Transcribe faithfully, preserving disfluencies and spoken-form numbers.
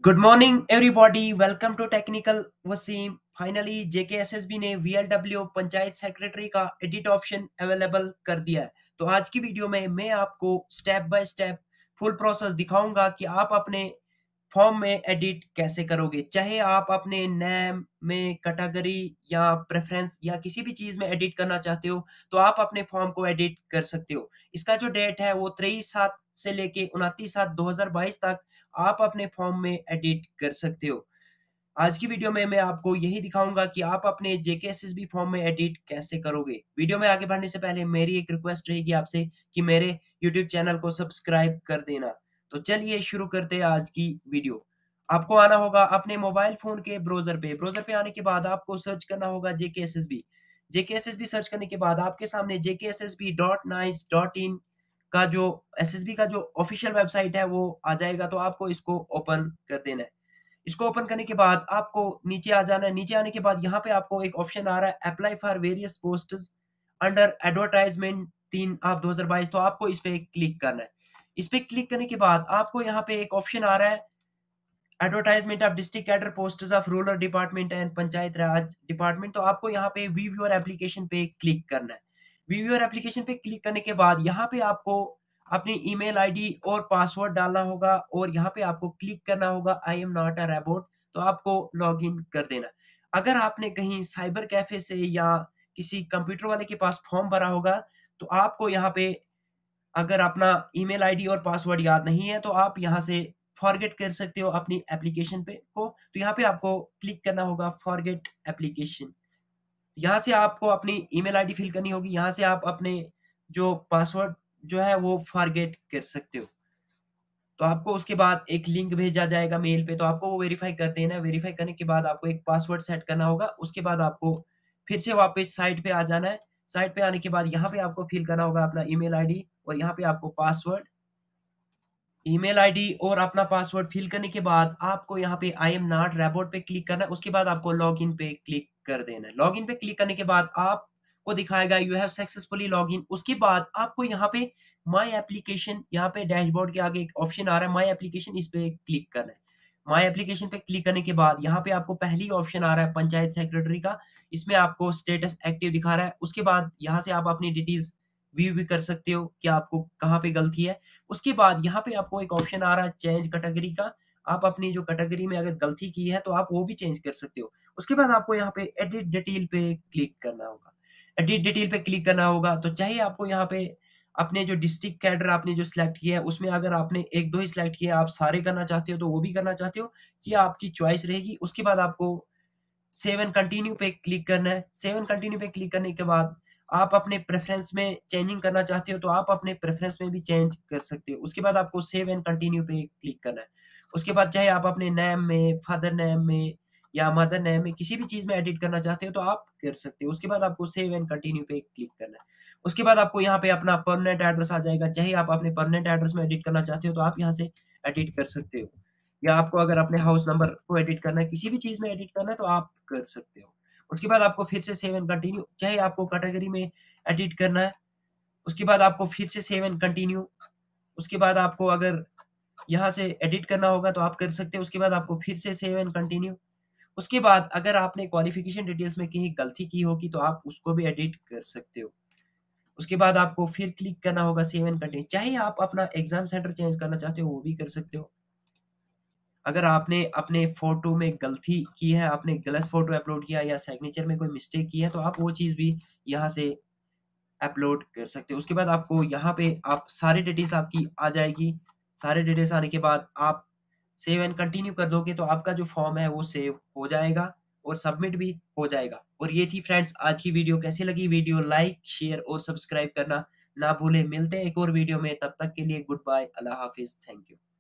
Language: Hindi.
Good morning everybody, welcome to technical Wasim. Finally JKSSB ने वीएलडब्ल्यू पंचायत सेक्रेटरी का एडिट ऑप्शन अवेलेबल कर दिया है। तो आज की वीडियो में मैं आपको step by step full process दिखाऊंगा कि आप अपने फॉर्म में एडिट कैसे करोगे। चाहे आप अपने नेम में कैटेगरी या प्रेफरेंस या किसी भी चीज में एडिट करना चाहते हो तो आप अपने फॉर्म को एडिट कर सकते हो। इसका जो डेट है वो तेईस सात से लेके उनतीस सात दो हजार बाईस तक आप अपने फॉर्म में एडिट कर सकते हो। आज की वीडियो में मैं आपको यही दिखाऊंगा कि आप अपने जेकेएसएसबी फॉर्म में एडिट कैसे करोगे। वीडियो में आगे बढ़ने से पहले मेरी एक रिक्वेस्ट रहेगी आपसे कि मेरे यूट्यूब चैनल को सब्सक्राइब कर देना। तो चलिए शुरू करते हैं आज की वीडियो। आपको आना होगा अपने मोबाइल फोन के ब्राउजर पे। ब्राउजर पे आने के बाद आपको सर्च करना होगा जेकेएसएसबी। जेकेएसएसबी सर्च करने के बाद आपके सामने JKSSB dot nic dot in का जो एसएसबी का जो ऑफिशियल वेबसाइट है वो आ जाएगा। तो आपको इसको ओपन कर देना है। इसको ओपन करने के बाद आपको नीचे आ जाना है। नीचे आने के बाद यहाँ पे आपको एक ऑप्शन आ रहा है apply for various posts under advertisement तीन आप दो हजार बाईस। तो आपको इस पे क्लिक करना है। इस पे क्लिक करने के बाद आपको यहाँ पे एक ऑप्शन आ रहा है advertisement of district cadre posts of rural department and panchayat raj department. तो आपको यहाँ पे व्यू योर एप्लीकेशन पे क्लिक करना है। व्यू योर एप्लीकेशन पे क्लिक करने के बाद यहाँ पे आपको अपनी ईमेल आईडी और पासवर्ड डालना होगा और यहाँ पे आपको क्लिक करना होगा I am not a robot. तो आपको लॉग इन कर देना। अगर आपने कहीं साइबर कैफे से या किसी कंप्यूटर वाले के पास फॉर्म भरा होगा तो आपको यहाँ पे अगर अपना ईमेल आईडी और पासवर्ड याद नहीं है तो आप यहाँ से फॉरगेट कर सकते हो अपनी एप्लीकेशन पे को। तो यहाँ पे आपको क्लिक करना होगा फॉरगेट एप्लीकेशन। यहाँ से आपको अपनी ईमेल आईडी फिल करनी होगी। यहाँ से आप अपने जो पासवर्ड जो है वो फॉरगेट कर सकते हो। तो आपको उसके बाद एक लिंक भेजा जाएगा मेल पे। तो आपको वो वेरीफाई कर देना है। वेरीफाई करने के बाद आपको एक पासवर्ड सेट करना होगा। उसके बाद आपको फिर से वापस साइट पे आ जाना है। साइट पे आने के बाद यहाँ पे आपको फिल करना होगा अपना ईमेल आईडी और यहाँ पे आपको पासवर्ड ईमेल आईडी और अपना पासवर्ड फिल करने के बाद आपको यहाँ पे आई एम नॉट रोबोट पे क्लिक करना है। उसके बाद आपको लॉगिन पे क्लिक कर देना है। लॉगिन पे क्लिक करने के बाद आपको दिखाएगा यू हैव सक्सेसफुली लॉगिन। उसके बाद आपको यहाँ पे माय एप्लीकेशन, यहाँ पे डैशबोर्ड के आगे एक ऑप्शन आ रहा है माय एप्लीकेशन, इस पे क्लिक करना है। माय एप्लीकेशन पे क्लिक करने के बाद यहाँ पे आपको पहली ऑप्शन आ रहा है पंचायत सेक्रेटरी का। इसमें आपको स्टेटस एक्टिव दिखा रहा है। उसके बाद यहाँ से आप अपनी डिटेल्स व्यू भी कर सकते हो कि आपको कहाँ पे गलती है। उसके बाद यहाँ पे आपको एक ऑप्शन आ रहा है चेंज कैटेगरी का। आप अपनी जो कैटेगरी में अगर गलती की है तो आप वो भी चेंज कर सकते हो। उसके बाद आपको यहाँ पे एडिट डिटेल पे क्लिक करना होगा। एडिट डिटेल पे क्लिक करना होगा तो चाहे आपको यहाँ पे अपने जो डिस्ट्रिक्ट कैडर आपने जो सिलेक्ट किया है उसमें अगर आपने एक दो ही सिलेक्ट किया, आप सारे करना चाहते हो तो वो भी करना चाहते हो, ये आपकी चॉइस रहेगी। उसके बाद आपको सेव एंड कंटिन्यू पे क्लिक करना है। सेव एंड कंटिन्यू पे क्लिक करने के बाद आप अपने प्रेफरेंस में चेंजिंग करना चाहते हो तो आप अपने प्रेफरेंस में भी चेंज कर सकते हो। उसके बाद आपको सेव एंड कंटिन्यू पे क्लिक करना है। उसके बाद चाहे आप अपने नेम में, फादर नेम में या मदर नेम में किसी भी चीज़ में एडिट करना चाहते हो तो आप कर सकते हो। उसके बाद आपको सेव एंड कंटिन्यू पे क्लिक करना है। उसके बाद आपको यहाँ पे अपना परमानेंट एड्रेस आ जाएगा। चाहे आप अपने परमानेंट एड्रेस में एडिट करना चाहते हो तो आप यहाँ से एडिट कर सकते हो, या आपको अगर अपने हाउस नंबर को एडिट करना है, किसी भी चीज़ में एडिट करना है तो आप कर सकते हो। उसके बाद आपको फिर से सेव एंड कंटिन्यू, चाहे आपको कैटेगरी में एडिट करना है, उसके बाद आपको फिर से सेव एंड कंटिन्यू। उसके बाद आपको अगर यहाँ से एडिट करना होगा तो आप कर सकते हो। उसके बाद आपको फिर से सेव एंड कंटिन्यू। उसके बाद अगर आपने क्वालिफिकेशन डिटेल्स में कहीं गलती की होगी तो आप उसको भी एडिट कर सकते हो। उसके बाद आपको फिर क्लिक करना होगा सेव एंड कंटिन्यू। चाहे आप अपना एग्ज़ाम सेंटर चेंज करना चाहते हो वो भी कर सकते हो। अगर आपने अपने फ़ोटो में गलती की है, आपने गलत फ़ोटो अपलोड किया या सिग्नेचर में कोई मिस्टेक की है तो आप वो चीज़ भी यहाँ से अपलोड कर सकते हो। उसके बाद आपको यहाँ पे आप सारी डिटेल्स आपकी आ जाएगी। सारे डिटेल्स आने के बाद आप सेव एंड कंटिन्यू कर दोगे तो आपका जो फॉर्म है वो सेव हो जाएगा और सबमिट भी हो जाएगा। और ये थी फ्रेंड्स आज की वीडियो। कैसी लगी वीडियो, लाइक, शेयर और सब्सक्राइब करना ना भूलें। मिलते हैं एक और वीडियो में, तब तक के लिए गुड बाय, अल्लाह हाफ़िज़, थैंक यू।